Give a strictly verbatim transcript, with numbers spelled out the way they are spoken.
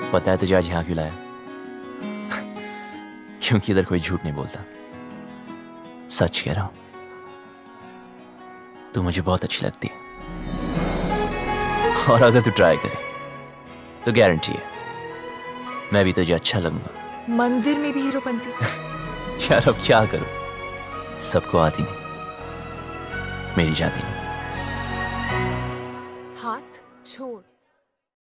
पता है तुझे आज यहाँ क्यों लाया? क्योंकि इधर कोई झूठ नहीं बोलता, सच कह रहा हूं। तू मुझे बहुत अच्छी लगती है, और अगर तू ट्राई करे तो गारंटी है मैं भी तुझे अच्छा लगूंगा। मंदिर में भी हीरो बनती। यार अब क्या करूं, सबको आती नहीं, मेरी जाती नहीं। हाथ छोड़।